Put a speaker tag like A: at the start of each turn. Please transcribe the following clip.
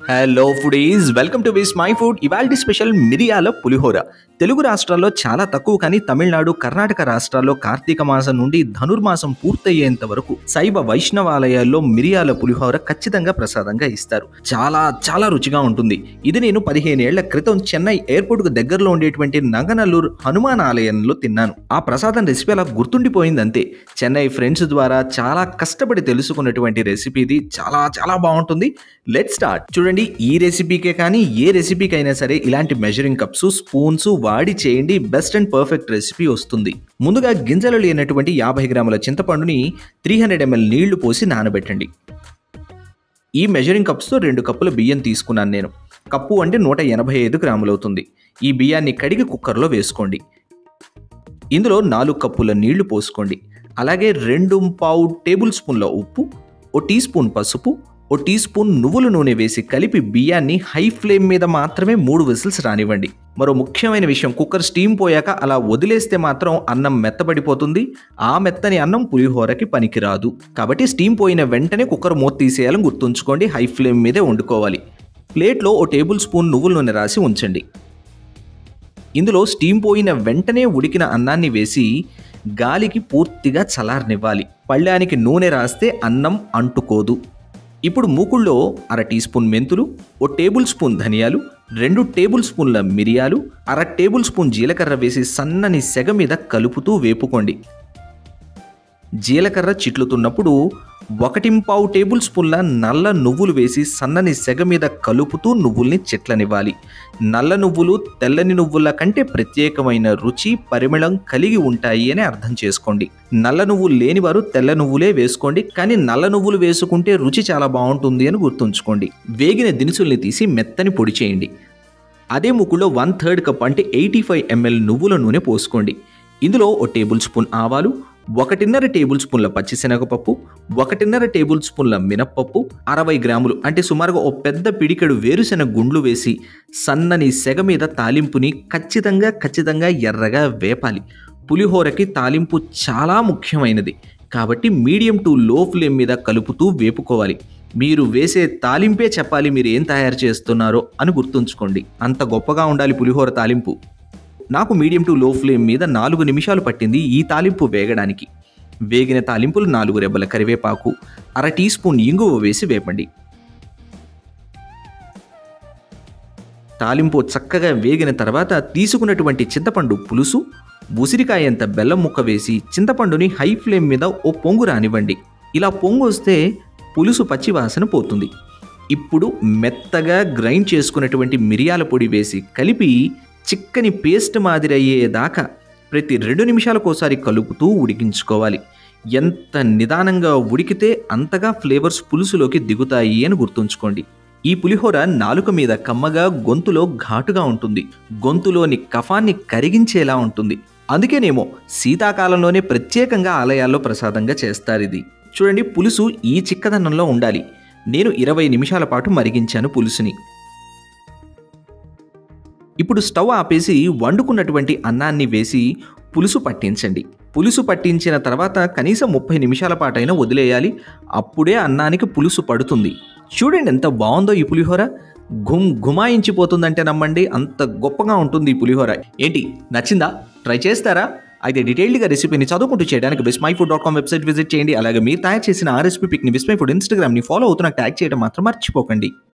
A: Hello foodies, welcome to Vismai food. ఇవాల్టి special మిరియాల పులిహోర. తెలుగు రాష్ట్రాల్లో చాలా తక్కువ, కానీ తమిళనాడు, కర్ణాటక రాష్ట్రాల్లో కార్తీక మాసం నుండి ధనుర్మాసం పూర్తయ్యేంత వరకు శైవ వైష్ణవాలయాల్లో మిరియాల పులిహోర ఖచ్చితంగా ప్రసాదంగా ఇస్తారు. చాలా చాలా రుచిగా ఉంటుంది. ఇది నేను 15 ఏళ్ల క్రితం చెన్నై ఎయిర్పోర్ట్ కు దగ్గరలో ఉండేటువంటి నంగనల్లూరు హనుమాన్ ఆలయంలో తిన్నాను. ఆ ప్రసాదం రెసిపీ అలా గుర్తుండిపోయింది అంతే. చెన్నై ఫ్రెండ్స్ ద్వారా చాలా కష్టపడి తెలుసుకున్నటువంటి రెసిపీ ఇది. చాలా చాలా బాగుంటుంది. Let's start. చూడండి, ఈ రెసిపీకే కానీ ఏ రెసిపీకి అయినా సరే ఇలాంటి మెజరింగ్ కప్స్, స్పూన్స్ వాడి చేయండి. బెస్ట్ అండ్ పర్ఫెక్ట్ రెసిపీ వస్తుంది. ముందుగా గింజలు లేనటువంటి 50 గ్రాముల చింతపండుని 300 ml నీళ్లు పోసి నానబెట్టండి. ఈ మెజరింగ్ కప్స్తో 2 కప్పుల బియ్యం తీసుకున్నాను నేను. కప్పు అంటే 185 గ్రాములు అవుతుంది. ఈ బియ్యాన్ని కడిగి కుక్కర్లో వేసుకోండి. ఇందులో 4 కప్పుల నీళ్లు పోసుకోండి. అలాగే 2.5 టేబుల్ స్పూన్ల ఉప్పు, 1 టీ స్పూన్ పసుపు, 1 టీ స్పూన్ నువ్వుల నూనె వేసి కలిపి బియ్యాన్ని హై ఫ్లేమ్ మీద మాత్రమే 3 విజిల్స్ రానివ్వండి. మరో ముఖ్యమైన విషయం, కుక్కర్ స్టీమ్ పోయాక అలా వదిలేస్తే మాత్రం అన్నం మెత్తబడిపోతుంది. ఆ మెత్తని అన్నం పులిహోరకి పనికిరాదు. కాబట్టి స్టీమ్ పోయిన వెంటనే కుక్కర్ మూత తీసేయాలని గుర్తుంచుకోండి. హై ఫ్లేమ్ మీదే వండుకోవాలి. ప్లేట్లో 1 టేబుల్ స్పూన్ నువ్వుల నూనె రాసి ఉంచండి. ఇందులో స్టీమ్ పోయిన వెంటనే ఉడికిన అన్నాన్ని వేసి గాలికి పూర్తిగా చల్లారనివ్వాలి. పళ్ళానికి నూనె రాస్తే అన్నం అంటుకోదు. ఇప్పుడు మూకుళ్ళో 1/2 టీ స్పూన్ మెంతులు, 1 టేబుల్ స్పూన్ ధనియాలు, 2 టేబుల్ స్పూన్ల మిరియాలు, 1/2 టేబుల్ స్పూన్ జీలకర్ర వేసి సన్నని సెగ మీద కలుపుతూ వేపుకోండి. జీలకర్ర చిట్లుతున్నప్పుడు 1.5 టేబుల్ స్పూన్ల నల్ల నువ్వులు వేసి సన్నని సెగ మీద కలుపుతూ నువ్వుల్ని చిట్లనివ్వాలి. నల్ల నువ్వులు తెల్లని నువ్వుల కంటే ప్రత్యేకమైన రుచి, పరిమళం కలిగి ఉంటాయి అని అర్థం చేసుకోండి. నల్ల నువ్వులు లేనివారు తెల్ల నువ్వులే వేసుకోండి, కానీ నల్ల నువ్వులు వేసుకుంటే రుచి చాలా బాగుంటుంది అని గుర్తుంచుకోండి. వేగిన దినుసుల్ని తీసి మెత్తని పొడి చేయండి. అదే ముక్కులో 1/3 కప్ అంటే 85 ml నువ్వుల నూనె పోసుకోండి. ఇందులో 1 టేబుల్ స్పూన్ ఆవాలు, 1.5 టేబుల్ స్పూన్ల పచ్చిశనగపప్పు, 1.5 టేబుల్ స్పూన్ల మినప్పప్పు, 60 గ్రాములు అంటే సుమారుగా ఓ పెద్ద పిడికెడు వేరుశెనగ గుండ్లు వేసి సన్నని సెగ మీద తాలింపుని ఖచ్చితంగా ఎర్రగా వేపాలి. పులిహోరకి తాలింపు చాలా ముఖ్యమైనది. కాబట్టి మీడియం టు లో ఫ్లేమ్ మీద కలుపుతూ వేపుకోవాలి. మీరు వేసే తాలింపే చెప్పాలి మీరు ఏం తయారు చేస్తున్నారో అని గుర్తుంచుకోండి. అంత గొప్పగా ఉండాలి పులిహోర తాలింపు. నాకు మీడియం టు లో ఫ్లేమ్ మీద 4 నిమిషాలు పట్టింది ఈ తాలింపు వేగడానికి. వేగిన తాలింపులు 4 రెబ్బల కరివేపాకు, 1/2 టీ స్పూన్ ఇంగువ వేసి వేపండి. తాలింపు చక్కగా వేగిన తర్వాత తీసుకున్నటువంటి చింతపండు పులుసు, ఉసిరికాయంత బెల్లం ముక్క వేసి చింతపండుని హై ఫ్లేమ్ మీద ఓ పొంగు రానివ్వండి. ఇలా పొంగు వస్తే పులుసు పచ్చివాసన పోతుంది. ఇప్పుడు మెత్తగా గ్రైండ్ చేసుకున్నటువంటి మిరియాల పొడి వేసి కలిపి చిక్కని పేస్ట్ మాదిరి అయ్యేదాకా ప్రతి 2 నిమిషాలకోసారి కలుపుతూ ఉడికించుకోవాలి. ఎంత నిదానంగా ఉడికితే అంతగా ఫ్లేవర్స్ పులుసులోకి దిగుతాయి అని గుర్తుంచుకోండి. ఈ పులిహోర నాలుక మీద కమ్మగా, గొంతులో ఘాటుగా ఉంటుంది. గొంతులోని కఫాన్ని కరిగించేలా ఉంటుంది. అందుకేనేమో శీతాకాలంలోనే ప్రత్యేకంగా ఆలయాల్లో ప్రసాదంగా చేస్తారిది. చూడండి, పులుసు ఈ చిక్కదనంలో ఉండాలి. నేను 20 నిమిషాల పాటు మరిగించాను పులుసుని. ఇప్పుడు స్టవ్ ఆపేసి వండుకున్నటువంటి అన్నాన్ని వేసి పులుసు పట్టించండి. పులుసు పట్టించిన తర్వాత కనీసం 30 నిమిషాల పాటైనా వదిలేయాలి. అప్పుడే అన్నానికి పులుసు పడుతుంది. చూడండి ఎంత బాగుందో ఈ పులిహోర. గుమాయించిపోతుందంటే నమ్మండి, అంత గొప్పగా ఉంటుంది ఈ పులిహోర. ఏంటి, నచ్చిందా? ట్రై చేస్తారా? అయితే డీటెయిల్డ్గా రెసిపీని చదువుకుంటూ చేయడానికి vismaifood.com వెబ్సైట్ విజిట్ చేయండి. అలాగే మీరు తయారు చేసిన ఆ రెసిపీ పిక్ని విస్మై ఫుడ్ ఇన్స్టాగ్రామ్ని ఫాలో అవుతూ నాకు ట్యాగ్ చేయడం మాత్రం మర్చిపోకండి.